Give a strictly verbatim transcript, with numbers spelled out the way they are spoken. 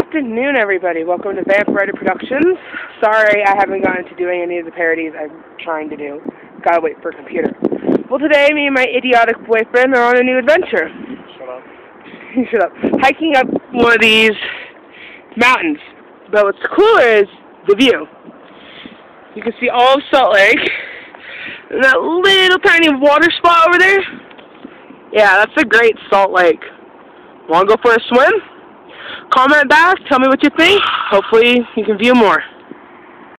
afternoon, everybody. Welcome to Vamp Writer Productions. Sorry I haven't gotten to doing any of the parodies I'm trying to do. Gotta wait for a computer. Well, today, me and my idiotic boyfriend are on a new adventure. Shut up. Shut up. Hiking up one of these mountains. But what's cooler is the view. You can see all of Salt Lake. And that little tiny water spot over there. Yeah, that's a great Salt Lake. Want to go for a swim? Comment back, tell me what you think. Hopefully you can view more.